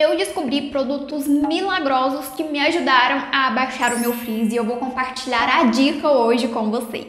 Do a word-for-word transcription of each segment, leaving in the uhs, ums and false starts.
Eu descobri produtos milagrosos que me ajudaram a abaixar o meu frizz e eu vou compartilhar a dica hoje com vocês.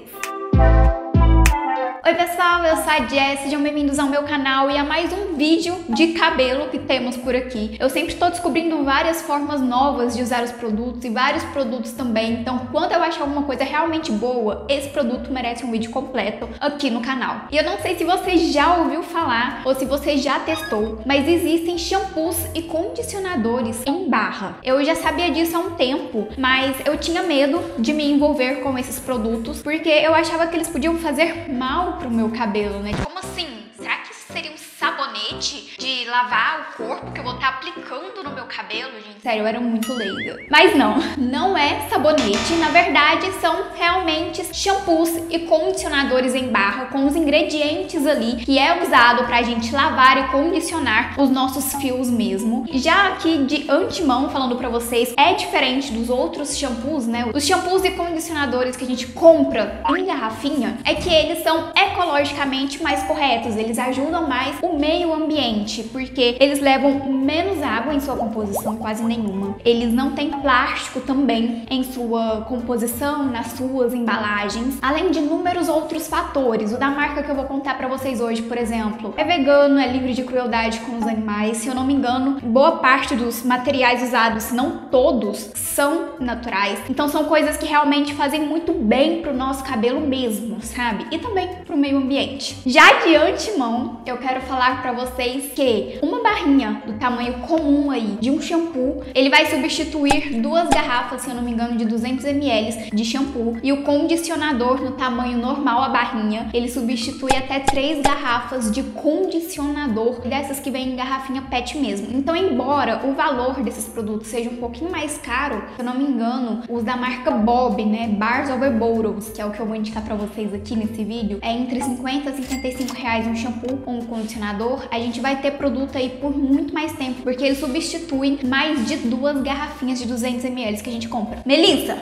Oi pessoal, eu sou a Jess, sejam bem-vindos ao meu canal e a mais um vídeo de cabelo que temos por aqui. Eu sempre estou descobrindo várias formas novas de usar os produtos e vários produtos também, então quando eu achar alguma coisa realmente boa, esse produto merece um vídeo completo aqui no canal. E eu não sei se você já ouviu falar ou se você já testou, mas existem shampoos e condicionadores em barra. Eu já sabia disso há um tempo, mas eu tinha medo de me envolver com esses produtos porque eu achava que eles podiam fazer mal pro meu cabelo, né? Como assim? Será que isso seria um sabonete de lavar o corpo que eu vou estar aplicando no meu cabelo, gente? Sério, eu era muito leiga. Mas não, não é sabonete. Na verdade, são realmente shampoos e condicionadores em barra com os ingredientes ali que é usado pra gente lavar e condicionar os nossos fios mesmo. Já aqui de antemão, falando pra vocês, é diferente dos outros shampoos, né? Os shampoos e condicionadores que a gente compra em garrafinha é que eles são ecologicamente mais corretos, eles ajudam mais o meio ambiente, porque eles levam menos água em sua composição, quase nenhuma. Eles não têm plástico também em sua composição, nas suas embalagens, além de inúmeros outros fatores. O da marca que eu vou contar pra vocês hoje, por exemplo, é vegano, é livre de crueldade com os animais. Se eu não me engano, boa parte dos materiais usados, se não todos, são naturais. Então são coisas que realmente fazem muito bem pro nosso cabelo mesmo, sabe? E também pro meio ambiente. Já de antemão, eu quero falar pra vocês que uma barrinha do tamanho comum aí de um shampoo, ele vai substituir duas garrafas, se eu não me engano, de duzentos mililitros de shampoo, e o condicionador no tamanho normal, a barrinha, ele substitui até três garrafas de condicionador, dessas que vem em garrafinha pet mesmo. Então, embora o valor desses produtos seja um pouquinho mais caro, se eu não me engano, os da marca Bob, né, Bars Over Bottles, que é o que eu vou indicar pra vocês aqui nesse vídeo, é entre cinquenta e cinquenta e cinco reais um shampoo ou um condicionador. A gente vai ter produto aí por muito mais tempo, porque eles substituem mais de duas garrafinhas de duzentos mililitros que a gente compra. Melissa!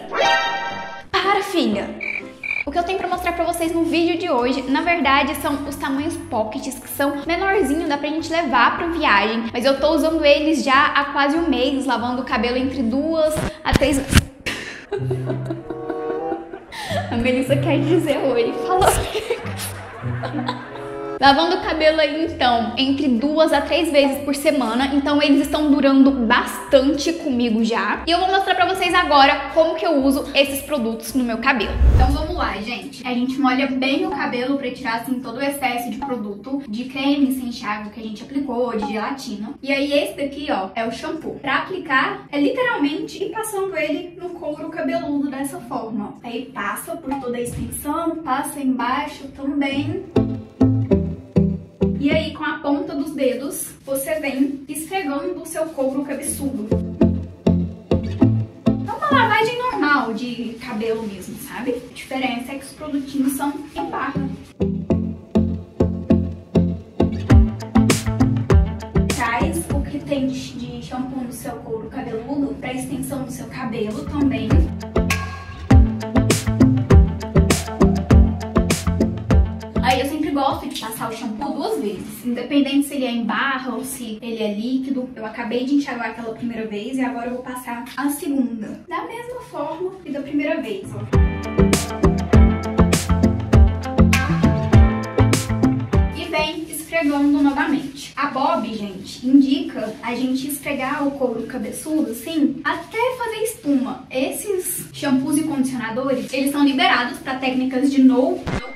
Para, filha! O que eu tenho pra mostrar pra vocês no vídeo de hoje, na verdade, são os tamanhos pockets, que são menorzinho, dá pra gente levar pra viagem, mas eu tô usando eles já há quase um mês, lavando o cabelo entre duas a três... A Melissa quer dizer oi, falou. Lavando o cabelo aí, então, entre duas a três vezes por semana. Então eles estão durando bastante comigo já. E eu vou mostrar pra vocês agora como que eu uso esses produtos no meu cabelo. Então vamos lá, gente. A gente molha bem o cabelo pra tirar, assim, todo o excesso de produto, de creme sem enxágue que a gente aplicou, de gelatina. E aí esse daqui, ó, é o shampoo. Pra aplicar, é literalmente ir passando ele no couro cabeludo dessa forma. Aí passa por toda a extensão, passa embaixo também. E aí, com a ponta dos dedos, você vem esfregando o seu couro cabeçudo. É uma lavagem normal de cabelo mesmo, sabe? A diferença é que os produtinhos são em barra. Traz o que tem de shampoo no seu couro cabeludo para extensão do seu cabelo também. Gosto de passar o shampoo duas vezes, independente se ele é em barra ou se ele é líquido. Eu acabei de enxaguar aquela primeira vez e agora eu vou passar a segunda, da mesma forma que da primeira vez, ó. E vem esfregando novamente. A Bob, gente, indica a gente esfregar o couro cabeçudo, assim, até fazer espuma. Esses shampoos e condicionadores, eles são liberados para técnicas de no...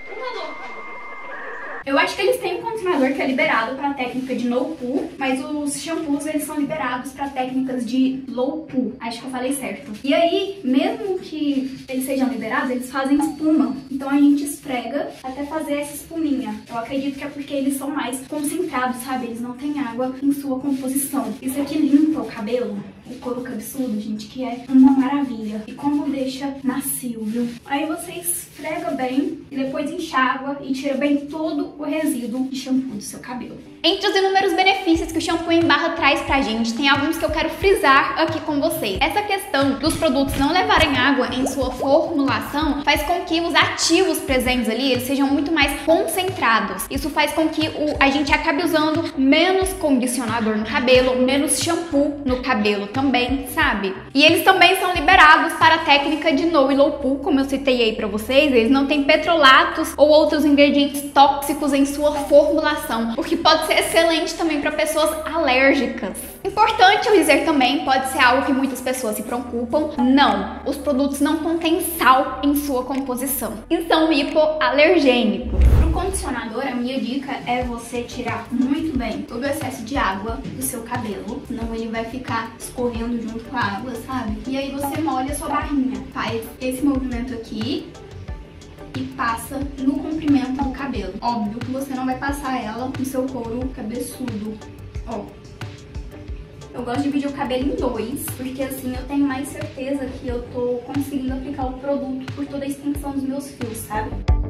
Eu acho que eles têm um condicionador que é liberado para a técnica de no poo, mas os shampoos eles são liberados para técnicas de low poo. Acho que eu falei certo. E aí, mesmo que eles sejam liberados, eles fazem espuma. Então a gente esfrega até fazer essa espuminha. Eu acredito que é porque eles são mais concentrados, sabe? Eles não têm água em sua composição. Isso aqui limpa o cabelo, o couro cabeçudo, gente, que é uma maravilha. E como deixa macio, viu? Aí você esfrega bem e depois enxágua e tira bem todo o resíduo de shampoo do seu cabelo. Entre os inúmeros benefícios que o shampoo em barra traz pra gente, tem alguns que eu quero frisar aqui com vocês. Essa questão dos produtos não levarem água em sua formulação faz com que os ativos presentes ali eles sejam muito mais concentrados. Isso faz com que o, a gente acabe usando menos condicionador no cabelo, menos shampoo no cabelo também, sabe? E eles também são liberados para a técnica de no e low poo, como eu citei aí pra vocês. Eles não têm petrolatos ou outros ingredientes tóxicos em sua formulação, o que pode ser excelente também para pessoas alérgicas. Importante eu dizer também, pode ser algo que muitas pessoas se preocupam, não, os produtos não contêm sal em sua composição e são hipoalergênicos. Para o condicionador, a minha dica é você tirar muito bem todo o excesso de água do seu cabelo, senão ele vai ficar escorrendo junto com a água, sabe? E aí você molha a sua barrinha, faz esse movimento aqui e passa no comprimento do cabelo. Óbvio que você não vai passar ela no seu couro cabeçudo, ó. Eu gosto de dividir o cabelo em dois, porque assim eu tenho mais certeza que eu tô conseguindo aplicar o produto por toda a extensão dos meus fios, sabe?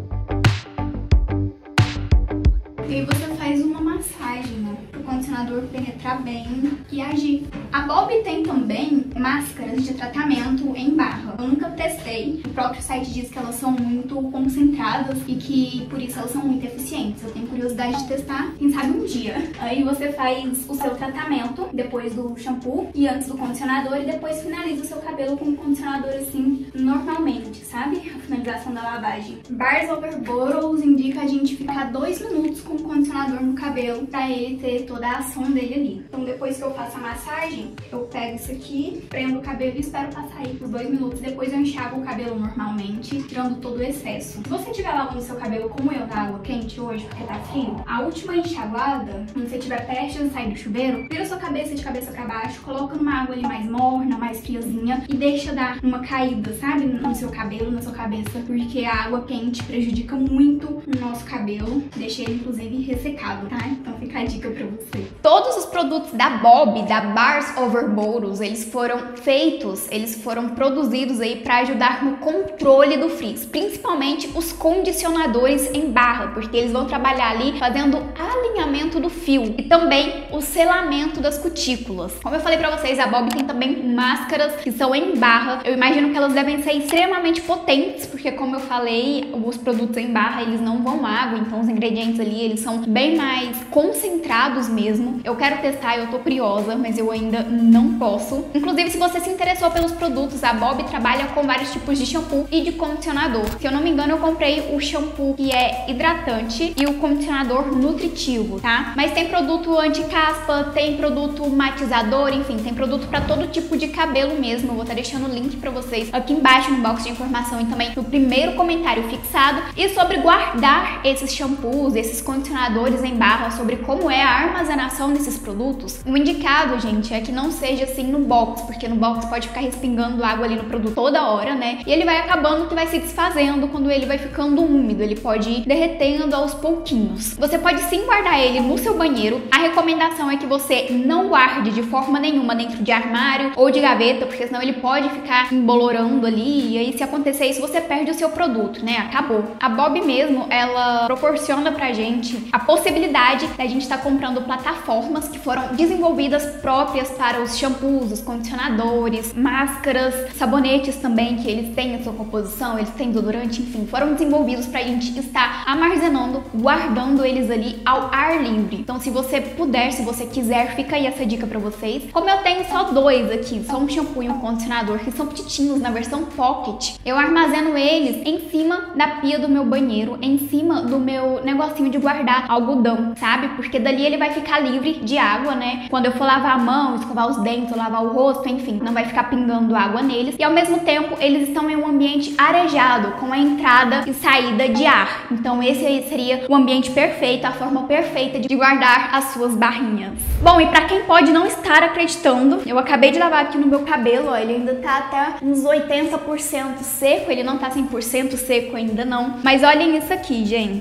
E aí você faz uma massagem, né, pro condicionador penetrar bem e agir. A Bob tem também máscaras de tratamento em barra. Eu nunca testei, o próprio site diz que elas são muito concentradas e que por isso elas são muito eficientes. Eu tenho curiosidade de testar, quem sabe um dia. Aí você faz o seu tratamento depois do shampoo e antes do condicionador e depois finaliza o seu cabelo com o condicionador assim, normalmente, sabe? A finalização da lavagem. Bars Over Bottles indica a gente ficar dois minutos com o condicionador no cabelo pra ele ter toda a ação dele ali. Então depois que eu faço a massagem, eu pego isso aqui, prendo o cabelo e espero passar aí por dois minutos. Depois eu enxago o cabelo normalmente, tirando todo o excesso. Se você estiver lavando seu cabelo como eu, na água quente hoje, porque tá frio, a última enxaguada, quando você estiver prestes a sair do chuveiro, vira sua cabeça de cabeça pra baixo, coloca numa água ali mais morna, mais friazinha e deixa dar uma caída, sabe? No seu cabelo, na sua cabeça, porque a água quente prejudica muito o nosso cabelo, deixa ele inclusive ressecado, tá? Então fica a dica pra você. Todos os produtos da Bob, da Bars Over Bottles, eles foram feitos, eles foram produzidos aí para ajudar no controle do frizz, principalmente os condicionadores em barra, porque eles vão trabalhar ali fazendo alinhamento do fio e também o selamento das cutículas. Como eu falei pra vocês, a Bob tem também máscaras que são em barra. Eu imagino que elas devem ser extremamente potentes, porque como eu falei, os produtos em barra, eles não vão água, então os ingredientes ali, eles são bem mais concentrados mesmo. Eu quero testar, eu tô curiosa, mas eu ainda não posso. Inclusive, se você se interessou pelos produtos, a Bob trabalha com vários tipos de shampoo e de condicionador. Se eu não me engano, eu comprei o shampoo que é hidratante e o condicionador nutritivo, tá? Mas tem produto anti-caspa, tem produto matizador, enfim, tem produto pra todo tipo de cabelo mesmo. Eu vou estar deixando o link pra vocês aqui embaixo no box de informação e também no primeiro comentário fixado. E sobre guardar esses shampoos, esses condicionadores em barra, sobre como é a armazenação desses produtos, o indicado, gente, é que não seja assim no box, porque no box pode ficar respingando água ali no produto toda hora, né? E ele vai acabando que vai se desfazendo quando ele vai ficando úmido, ele pode ir derretendo aos pouquinhos. Você pode sim guardar ele no seu banheiro. A recomendação é que você não guarde de forma nenhuma dentro de armário ou de gaveta, porque senão ele pode ficar embolorando ali, e aí se acontecer isso, você perde o seu produto, né? Acabou. A Bob mesmo, ela proporciona pra gente a possibilidade da gente estar comprando plataformas que foram desenvolvidas próprias para os shampoos, os condicionadores, máscaras, sabonetes também, que eles têm a sua composição, eles têm desodorante, enfim, foram desenvolvidos pra gente estar armazenando, guardando eles ali ao ar livre. Então, se você puder, se você quiser, fica aí essa dica pra vocês. Como eu tenho só dois aqui, só um shampoo e um condicionador, que são petitinhos na versão pocket, eu armazeno eles em cima da pia do meu banheiro, em cima do meu negocinho de guardar algodão, sabe? Porque dali ele vai ficar livre de água, né? Quando eu for lavar a mão, escovar os dentes, lavar o rosto, enfim, não vai ficar pingando água neles. E ao mesmo tempo, eles estão em um ambiente arejado, com a entrada e saída de ar. Então esse aí seria o ambiente perfeito, a forma perfeita de guardar as suas barrinhas. Bom, e pra quem pode não estar acreditando, eu acabei de lavar aqui no meu cabelo, ó, ele ainda tá até uns oitenta por cento seco, ele não tá cem por cento seco ainda não. Mas olhem isso aqui, gente.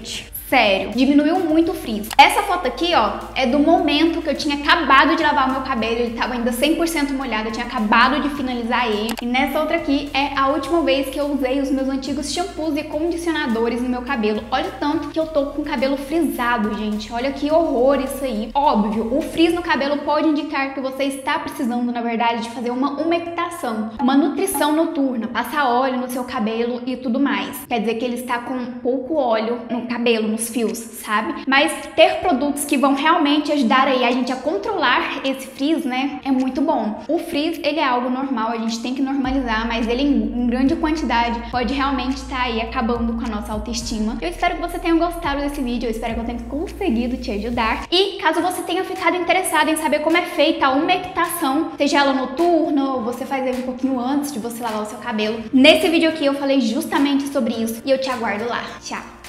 Sério, diminuiu muito o frizz. Essa foto aqui, ó, é do momento que eu tinha acabado de lavar o meu cabelo, ele tava ainda cem por cento molhado, eu tinha acabado de finalizar ele. E nessa outra aqui é a última vez que eu usei os meus antigos shampoos e condicionadores no meu cabelo. Olha o tanto que eu tô com o cabelo frisado, gente. Olha que horror isso aí. Óbvio, o frizz no cabelo pode indicar que você está precisando, na verdade, de fazer uma umectação, uma nutrição noturna, passar óleo no seu cabelo e tudo mais. Quer dizer que ele está com pouco óleo no cabelo, nos fios, sabe? Mas ter produtos que vão realmente ajudar aí a gente a controlar esse frizz, né, é muito bom. O frizz, ele é algo normal, a gente tem que normalizar, mas ele em grande quantidade pode realmente estar aí acabando com a nossa autoestima. Eu espero que você tenha gostado desse vídeo, eu espero que eu tenha conseguido te ajudar. E caso você tenha ficado interessado em saber como é feita a umectação, seja ela noturna ou você faz aí um pouquinho antes de você lavar o seu cabelo, nesse vídeo aqui eu falei justamente sobre isso e eu te aguardo lá. Tchau!